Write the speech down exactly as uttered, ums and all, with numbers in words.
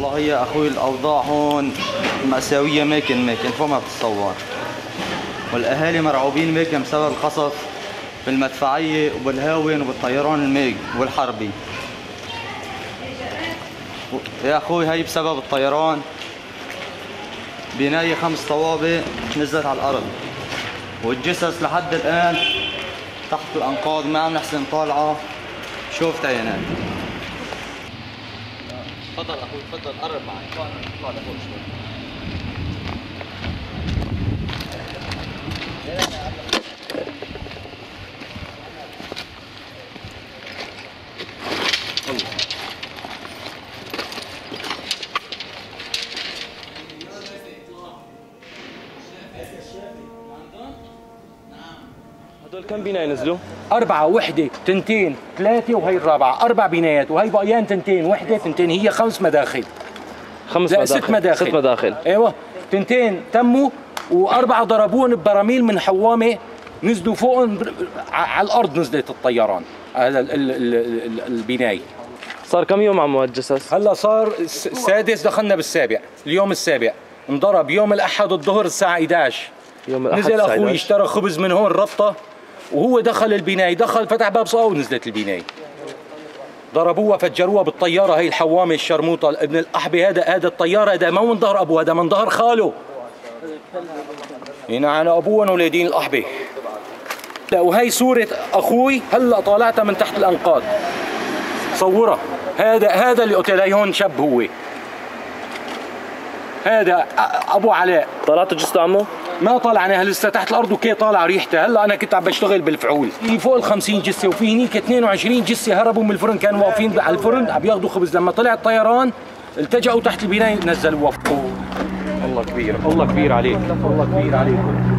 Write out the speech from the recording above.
والله يا اخوي الاوضاع هون مأساوية ماكن ماكن فوق ما بتتصور، والاهالي مرعوبين ماكن بسبب القصف بالمدفعية وبالهاون وبالطيران الميج والحربي. يا اخوي هي بسبب الطيران بناية خمس طوابق نزلت على الارض، والجثث لحد الان تحت الانقاض ما عم نحسن طالعة. شوف تعينات. تفضل اخوي تفضل قرب معي، اطلع لفوق شوي. هدول كم بناية نزلوا؟ أربعة، وحدة، تنتين، ثلاثة وهي الرابعة، أربع بنايات، وهي بقيان تنتين، وحدة، تنتين، هي خمس مداخل. خمس لا مداخل. ست مداخل. ست مداخل. ايوه، تنتين تموا وأربعة ضربوهم ببراميل من حوامة نزلوا فوقهم على الأرض. نزلت الطيران هذا البناية. صار كم يوم عم الجثث؟ هلا صار السادس، دخلنا بالسابع، اليوم السابع. انضرب يوم الأحد الظهر الساعة إحدى عشر. يوم الأحد نزل أخوي اشترى خبز من هون ربطة، وهو دخل البناية، دخل فتح باب صاله ونزلت البناية. ضربوها فجروها بالطيارة. هي الحوامة الشرموطة ابن الأحبة. هذا هذا الطيارة هذا ما من ظهر أبوه، هذا من ظهر خاله. هنا أنا أبوه ولادين الأحبة. لا وهي صورة أخوي هلا طالعتها من تحت الأنقاض. صورها. هذا هذا اللي قلت لي هون شاب هو. هذا أبو علاء. طلعتوا جثة عمو؟ ما طلعنا لسه تحت الارض وكي طالع ريحته. هلا انا كنت عم بشتغل بالفعول. في فوق ال خمسين جثه، وفي هنيك اثنين وعشرين جثه هربوا من الفرن، كانوا واقفين على الفرن عم ياخذوا خبز. لما طلع الطيران التجأوا تحت البنايه نزلوها. الله كبير، الله كبير عليك، الله كبير عليك.